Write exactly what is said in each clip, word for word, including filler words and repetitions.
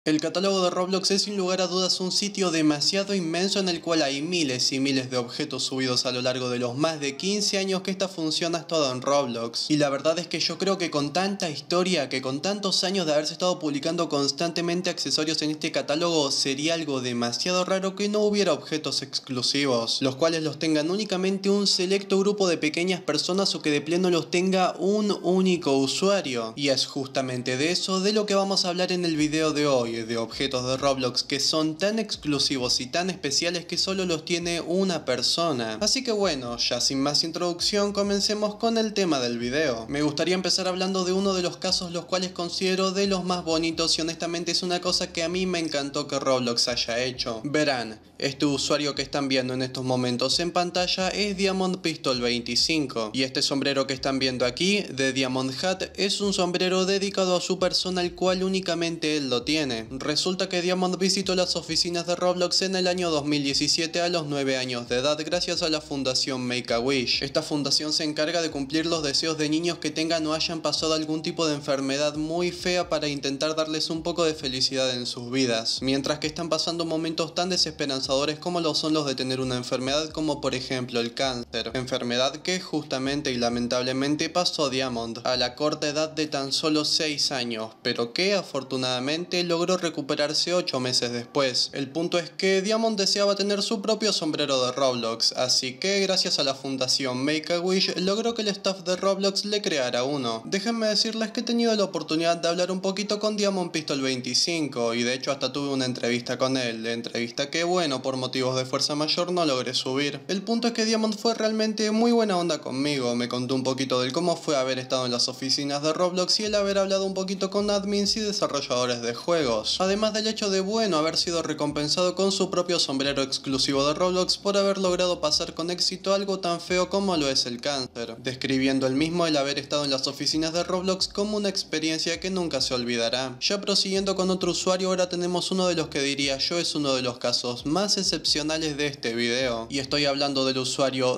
El catálogo de Roblox es sin lugar a dudas un sitio demasiado inmenso en el cual hay miles y miles de objetos subidos a lo largo de los más de quince años que esta función ha estado en Roblox. Y la verdad es que yo creo que con tanta historia, que con tantos años de haberse estado publicando constantemente accesorios en este catálogo, sería algo demasiado raro que no hubiera objetos exclusivos, los cuales los tengan únicamente un selecto grupo de pequeñas personas o que de pleno los tenga un único usuario. Y es justamente de eso de lo que vamos a hablar en el video de hoy, de objetos de Roblox que son tan exclusivos y tan especiales que solo los tiene una persona. Así que bueno, ya sin más introducción, comencemos con el tema del video. Me gustaría empezar hablando de uno de los casos los cuales considero de los más bonitos y honestamente es una cosa que a mí me encantó que Roblox haya hecho. Verán, este usuario que están viendo en estos momentos en pantalla es Diamond Pistol veinticinco y este sombrero que están viendo aquí, de Diamond Hat, es un sombrero dedicado a su persona el cual únicamente él lo tiene. Resulta que Diamond visitó las oficinas de Roblox en el año dos mil diecisiete a los nueve años de edad gracias a la fundación Make-A-Wish. Esta fundación se encarga de cumplir los deseos de niños que tengan o hayan pasado algún tipo de enfermedad muy fea para intentar darles un poco de felicidad en sus vidas, mientras que están pasando momentos tan desesperanzadores como lo son los de tener una enfermedad como por ejemplo el cáncer, enfermedad que justamente y lamentablemente pasó Diamond a la corta edad de tan solo seis años, pero que afortunadamente logró recuperarse ocho meses después. El punto es que Diamond deseaba tener su propio sombrero de Roblox, así que gracias a la fundación Make-A-Wish logró que el staff de Roblox le creara uno. Déjenme decirles que he tenido la oportunidad de hablar un poquito con Diamond Pistol veinticinco y de hecho hasta tuve una entrevista con él, entrevista que bueno, por motivos de fuerza mayor no logré subir. El punto es que Diamond fue realmente muy buena onda conmigo, me contó un poquito del cómo fue haber estado en las oficinas de Roblox y el haber hablado un poquito con admins y desarrolladores de juegos. Además del hecho de, bueno, haber sido recompensado con su propio sombrero exclusivo de Roblox por haber logrado pasar con éxito algo tan feo como lo es el cáncer, describiendo el mismo el haber estado en las oficinas de Roblox como una experiencia que nunca se olvidará. Ya prosiguiendo con otro usuario, ahora tenemos uno de los que diría yo es uno de los casos más excepcionales de este video, y estoy hablando del usuario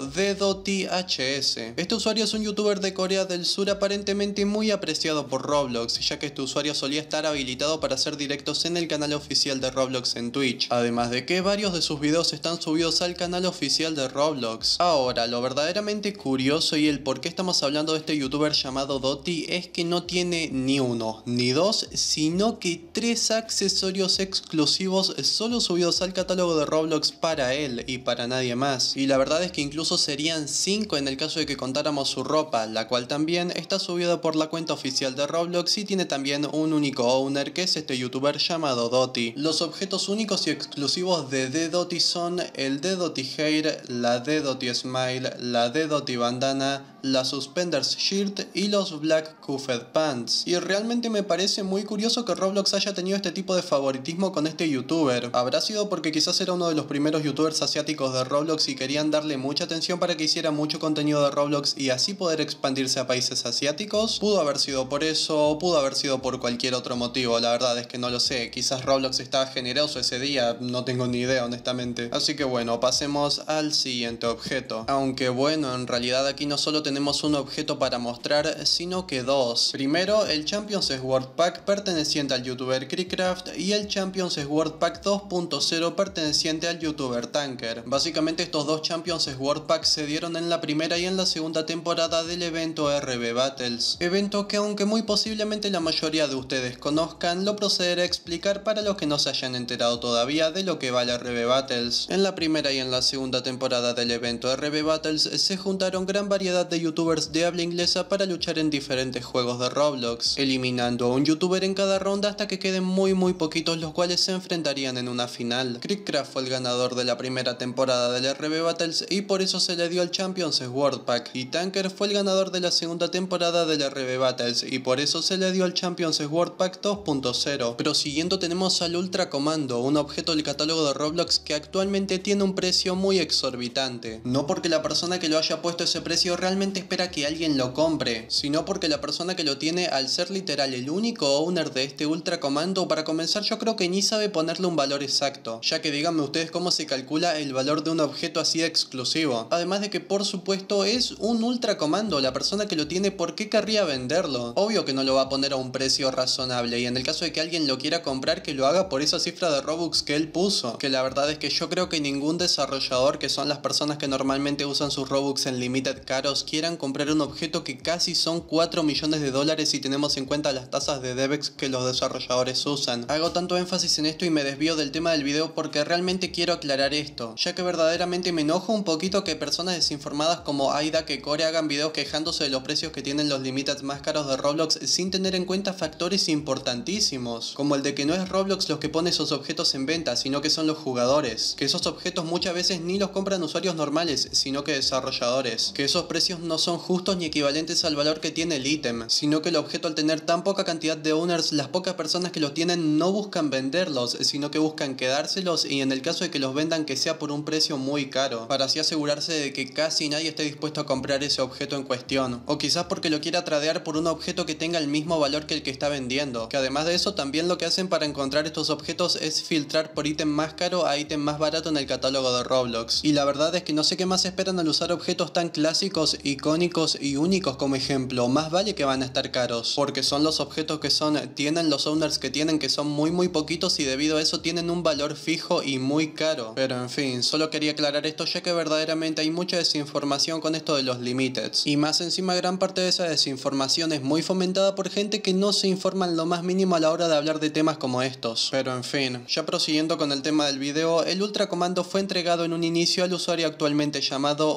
DedoTHS. Este usuario es un youtuber de Corea del Sur aparentemente muy apreciado por Roblox, ya que este usuario solía estar habilitado para hacer directos en el canal oficial de Roblox en Twitch, además de que varios de sus videos están subidos al canal oficial de Roblox. Ahora, lo verdaderamente curioso y el por qué estamos hablando de este youtuber llamado Doti es que no tiene ni uno, ni dos, sino que tres accesorios exclusivos solo subidos al catálogo de Roblox para él y para nadie más. Y la verdad es que incluso serían cinco en el caso de que contáramos su ropa, la cual también está subida por la cuenta oficial de Roblox y tiene también un único owner que es este youtuber llamado Doti. Los objetos únicos y exclusivos de DeDoti son el DeDoti Hair, la DeDoti Smile, la DeDoti Bandana, la Suspenders Shirt y los Black Cuffed Pants. Y realmente me parece muy curioso que Roblox haya tenido este tipo de favoritismo con este youtuber. Habrá sido porque quizás era uno de los primeros youtubers asiáticos de Roblox y querían darle mucha atención para que hiciera mucho contenido de Roblox y así poder expandirse a países asiáticos. Pudo haber sido por eso o pudo haber sido por cualquier otro motivo, la verdad es que no lo sé. Quizás Roblox estaba generoso ese día, no tengo ni idea honestamente. Así que bueno, pasemos al siguiente objeto. Aunque bueno, en realidad aquí no solo tenemos un objeto para mostrar, sino que dos. Primero, el Champions Sword Pack perteneciente al youtuber Creecraft y el Champions Sword Pack dos punto cero perteneciente al youtuber Tanker. Básicamente estos dos Champions Sword Pack se dieron en la primera y en la segunda temporada del evento R B Battles. Evento que aunque muy posiblemente la mayoría de ustedes conozcan, lo procederé a explicar para los que no se hayan enterado todavía de lo que va el R B Battles. En la primera y en la segunda temporada del evento R B Battles se juntaron gran variedad de youtubers de habla inglesa para luchar en diferentes juegos de Roblox, eliminando a un youtuber en cada ronda hasta que queden muy muy poquitos los cuales se enfrentarían en una final. Creecraft fue el ganador de la primera temporada del R B Battles y por eso se le dio el Champions Sword Pack, y Tanker fue el ganador de la segunda temporada del R B Battles y por eso se le dio el Champions Sword Pack dos punto cero. Prosiguiendo tenemos al Ultra Commando, un objeto del catálogo de Roblox que actualmente tiene un precio muy exorbitante. No porque la persona que lo haya puesto ese precio realmente realmente espera que alguien lo compre, sino porque la persona que lo tiene, al ser literal el único owner de este ultra comando, para comenzar yo creo que ni sabe ponerle un valor exacto, ya que díganme ustedes cómo se calcula el valor de un objeto así de exclusivo. Además de que por supuesto es un ultra comando, la persona que lo tiene, ¿por qué querría venderlo? Obvio que no lo va a poner a un precio razonable, y en el caso de que alguien lo quiera comprar, que lo haga por esa cifra de Robux que él puso, que la verdad es que yo creo que ningún desarrollador, que son las personas que normalmente usan sus Robux en limited caros, quieran comprar un objeto que casi son cuatro millones de dólares si tenemos en cuenta las tasas de DevEx que los desarrolladores usan. Hago tanto énfasis en esto y me desvío del tema del video porque realmente quiero aclarar esto, ya que verdaderamente me enojo un poquito que personas desinformadas como Aida que Core hagan videos quejándose de los precios que tienen los limited más caros de Roblox sin tener en cuenta factores importantísimos, como el de que no es Roblox los que pone esos objetos en venta, sino que son los jugadores, que esos objetos muchas veces ni los compran usuarios normales, sino que desarrolladores, que esos precios no son justos ni equivalentes al valor que tiene el ítem, sino que el objeto, al tener tan poca cantidad de owners, las pocas personas que los tienen no buscan venderlos, sino que buscan quedárselos, y en el caso de que los vendan, que sea por un precio muy caro, para así asegurarse de que casi nadie esté dispuesto a comprar ese objeto en cuestión, o quizás porque lo quiera tradear por un objeto que tenga el mismo valor que el que está vendiendo, que además de eso también lo que hacen para encontrar estos objetos es filtrar por ítem más caro a ítem más barato en el catálogo de Roblox, y la verdad es que no sé qué más esperan al usar objetos tan clásicos, icónicos y únicos como ejemplo. Más vale que van a estar caros, porque son los objetos que son, tienen los owners que tienen, que son muy muy poquitos, y debido a eso tienen un valor fijo y muy caro. Pero en fin, solo quería aclarar esto, ya que verdaderamente hay mucha desinformación con esto de los limiteds, y más encima gran parte de esa desinformación es muy fomentada por gente que no se informa en lo más mínimo a la hora de hablar de temas como estos. Pero en fin, ya prosiguiendo con el tema del video, el ultra comando fue entregado en un inicio al usuario actualmente llamado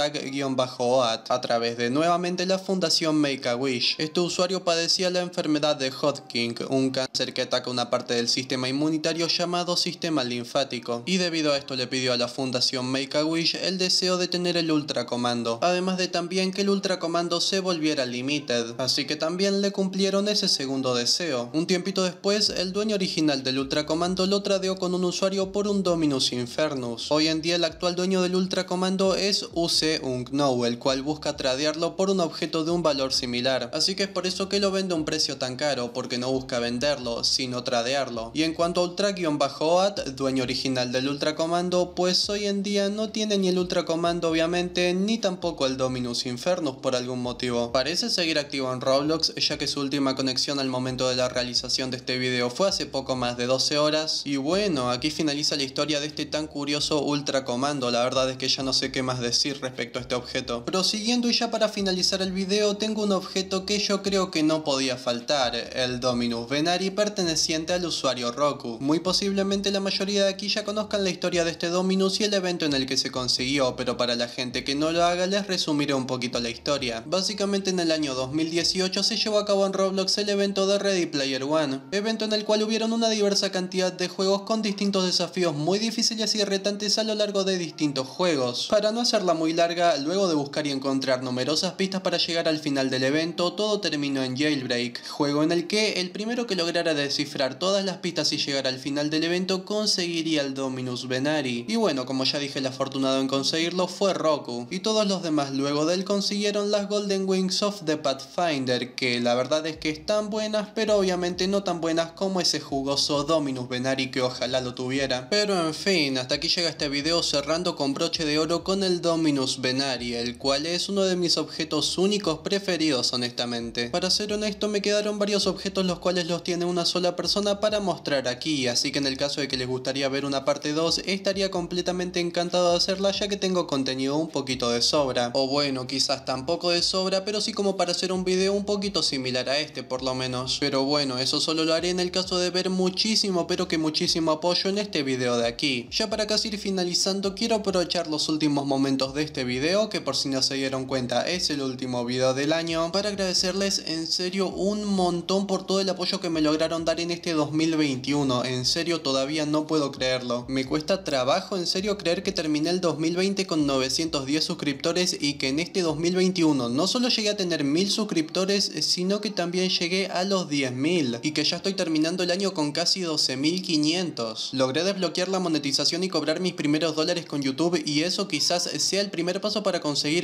Ultrag-Oat a través de nuevamente la fundación Make-A-Wish. Este usuario padecía la enfermedad de Hodgkin, un cáncer que ataca una parte del sistema inmunitario llamado sistema linfático, y debido a esto le pidió a la fundación Make-A-Wish el deseo de tener el ultra comando, además de también que el ultra comando se volviera limited, así que también le cumplieron ese segundo deseo. Un tiempito después, el dueño original del ultra comando lo tradeó con un usuario por un Dominus Infernus. Hoy en día el actual dueño del ultra comando es U C Unknow, el cual busca tradearlo por un objeto de un valor similar, así que es por eso que lo vende a un precio tan caro, porque no busca venderlo, sino tradearlo. Y en cuanto a Ultra-Oat, dueño original del ultra comando, pues hoy en día no tiene ni el ultra comando obviamente, ni tampoco el Dominus Infernus por algún motivo. Parece seguir activo en Roblox, ya que su última conexión al momento de la realización de este video fue hace poco más de doce horas. Y bueno, aquí finaliza la historia de este tan curioso ultra comando. La verdad es que ya no sé qué más decir respecto a este objeto. Prosiguiendo, y ya para finalizar el video, tengo un objeto que yo creo que no podía faltar, el Dominus Venari perteneciente al usuario Roku. Muy posiblemente la mayoría de aquí ya conozcan la historia de este Dominus y el evento en el que se consiguió, pero para la gente que no lo haga les resumiré un poquito la historia. Básicamente en el año dos mil dieciocho se llevó a cabo en Roblox el evento de Ready Player One, evento en el cual hubieron una diversa cantidad de juegos con distintos desafíos muy difíciles y retantes a lo largo de distintos juegos. Para no hacerla muy larga, luego de buscar y encontrar numerosas pistas para llegar al final del evento, todo terminó en Jailbreak, juego en el que el primero que lograra descifrar todas las pistas y llegar al final del evento conseguiría el Dominus Venari. Y bueno, como ya dije, el afortunado en conseguirlo fue Roku, y todos los demás luego de él consiguieron las Golden Wings of the Pathfinder, que la verdad es que están buenas, pero obviamente no tan buenas como ese jugoso Dominus Venari que ojalá lo tuviera. Pero en fin, hasta aquí llega este video, cerrando con broche de oro con el Dominus Venari, el cual es uno de mis objetos únicos preferidos honestamente. Para ser honesto, me quedaron varios objetos los cuales los tiene una sola persona para mostrar aquí, así que en el caso de que les gustaría ver una parte dos, estaría completamente encantado de hacerla, ya que tengo contenido un poquito de sobra. O bueno, quizás tampoco de sobra, pero sí como para hacer un video un poquito similar a este por lo menos. Pero bueno, eso solo lo haré en el caso de ver muchísimo, pero que muchísimo apoyo en este video de aquí. Ya para casi ir finalizando, quiero aprovechar los últimos momentos de este video, que por si no se dieron cuenta es el último video del año, para agradecerles en serio un montón por todo el apoyo que me lograron dar en este dos mil veintiuno. En serio, todavía no puedo creerlo. Me cuesta trabajo en serio creer que terminé el dos mil veinte con novecientos diez suscriptores y que en este dos mil veintiuno no solo llegué a tener mil suscriptores, sino que también llegué a los diez mil, y que ya estoy terminando el año con casi doce mil quinientos. Logré desbloquear la monetización y cobrar mis primeros dólares con YouTube, y eso quizás sea el primer paso para conseguir mi sueño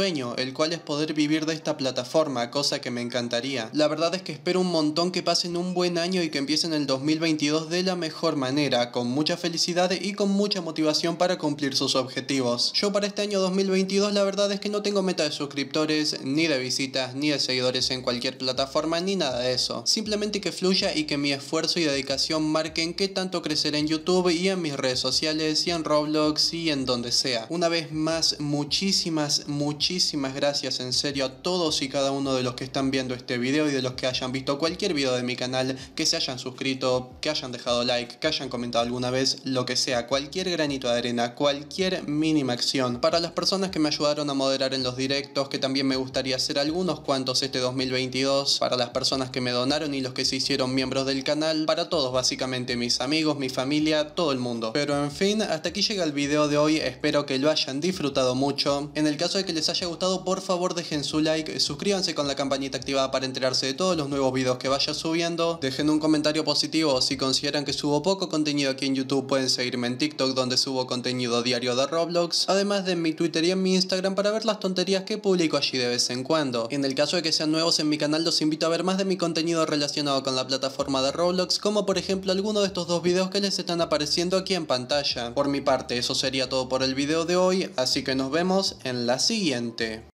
sueño, el cual es poder vivir de esta plataforma, cosa que me encantaría. La verdad es que espero un montón que pasen un buen año y que empiecen el dos mil veintidós de la mejor manera, con mucha felicidad y con mucha motivación para cumplir sus objetivos. Yo para este año dos mil veintidós la verdad es que no tengo meta de suscriptores, ni de visitas, ni de seguidores en cualquier plataforma, ni nada de eso. Simplemente que fluya y que mi esfuerzo y dedicación marquen qué tanto creceré en YouTube y en mis redes sociales y en Roblox y en donde sea. Una vez más, muchísimas, muchísimas gracias en serio a todos y cada uno de los que están viendo este video y de los que hayan visto cualquier video de mi canal, que se hayan suscrito, que hayan dejado like, que hayan comentado alguna vez, lo que sea, cualquier granito de arena, cualquier mínima acción. Para las personas que me ayudaron a moderar en los directos, que también me gustaría hacer algunos cuantos este dos mil veintidós, para las personas que me donaron y los que se hicieron miembros del canal, para todos básicamente, mis amigos, mi familia, todo el mundo. Pero en fin, hasta aquí llega el video de hoy, espero que lo hayan disfrutado mucho. En el caso de que les haya gustado, por favor dejen su like, suscríbanse con la campanita activada para enterarse de todos los nuevos videos que vaya subiendo, dejen un comentario positivo si consideran que subo poco contenido aquí en YouTube, pueden seguirme en TikTok donde subo contenido diario de Roblox, además de en mi Twitter y en mi Instagram para ver las tonterías que publico allí de vez en cuando. En el caso de que sean nuevos en mi canal, los invito a ver más de mi contenido relacionado con la plataforma de Roblox, como por ejemplo alguno de estos dos videos que les están apareciendo aquí en pantalla. Por mi parte, eso sería todo por el video de hoy, así que nos vemos en la siguiente.